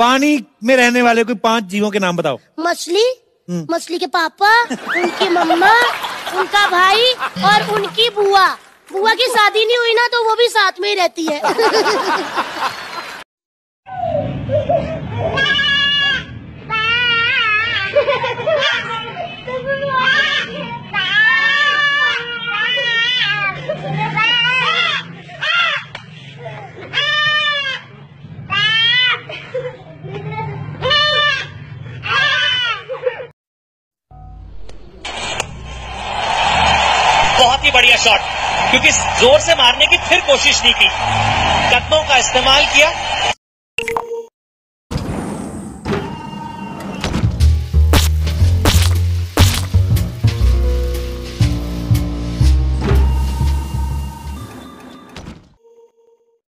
पानी में रहने वाले कोई 5 जीवों के नाम बताओ। मछली, मछली के पापा, उनकी मम्मा, उनका भाई और उनकी बुआ। बुआ की शादी नहीं हुई ना तो वो भी साथ में ही रहती है। बहुत ही बढ़िया शॉट, क्योंकि जोर से मारने की फिर कोशिश नहीं की, कदमों का इस्तेमाल किया